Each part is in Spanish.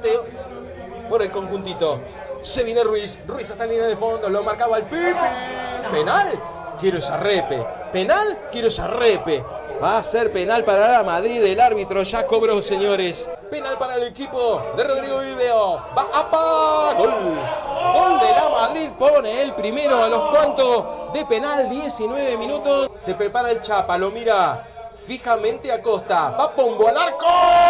por el conjuntito. Se viene Ruiz. Ruiz hasta la línea de fondo. Lo marcaba el Pipi. ¿Penal? Quiero esa repe. ¿Penal? Quiero esa repe. Va a ser penal para la Madrid. El árbitro ya cobró, señores. Penal para el equipo de Rodrigo Viveo. Va ¡apa! Gol. Gol de la Madrid. Pone el primero a los cuantos de penal. 19 minutos. Se prepara el Chapa. Lo mira fijamente a Costa. Va Pombo al arco.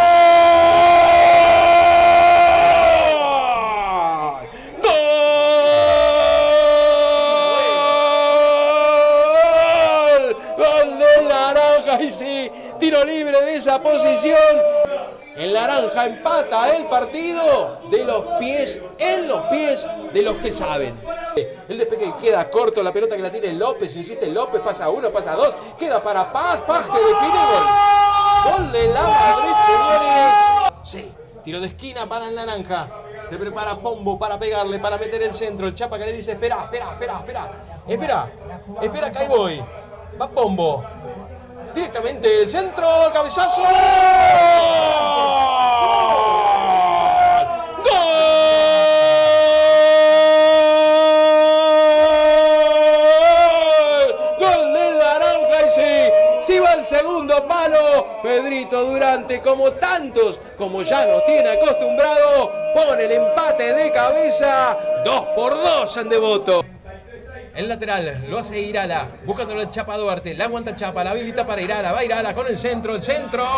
Y sí, tiro libre de esa posición. El naranja empata el partido de los pies, en los pies de los que saben. El despegue queda corto, la pelota que la tiene López, insiste López, pasa uno, pasa dos, queda para Paz, Paz que define gol. Gol de la Madrid, señores. Sí, tiro de esquina para el naranja. Se prepara Pombo para pegarle, para meter el centro. El Chapa que le dice, espera, que ahí voy. Va Pombo. Directamente el centro, cabezazo. ¡Gol! ¡Gol del naranja! Y sí va el segundo palo. Pedrito Durante, como tantos, como ya nos tiene acostumbrado, pone el empate de cabeza. 2-2 en Devoto. El lateral lo hace Irala, buscándolo el Chapa Duarte, la aguanta el Chapa, la habilita para Irala, va Irala con el centro, ¡Gol!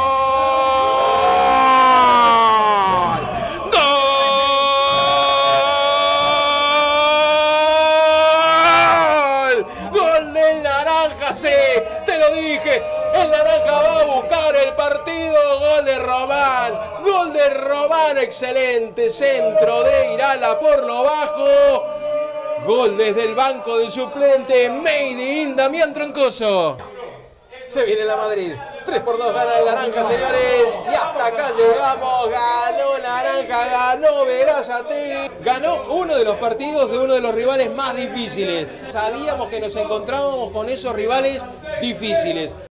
¡Gol del naranja! Sí, te lo dije, el naranja va a buscar el partido, gol de Román, excelente centro de Irala por lo bajo. Gol desde el banco del suplente, Made in Damián Troncoso. Se viene la Madrid. 3-2 gana el naranja, señores. Y hasta acá llegamos. Ganó naranja, ganó Verásate. Ganó uno de los partidos de uno de los rivales más difíciles. Sabíamos que nos encontrábamos con esos rivales difíciles.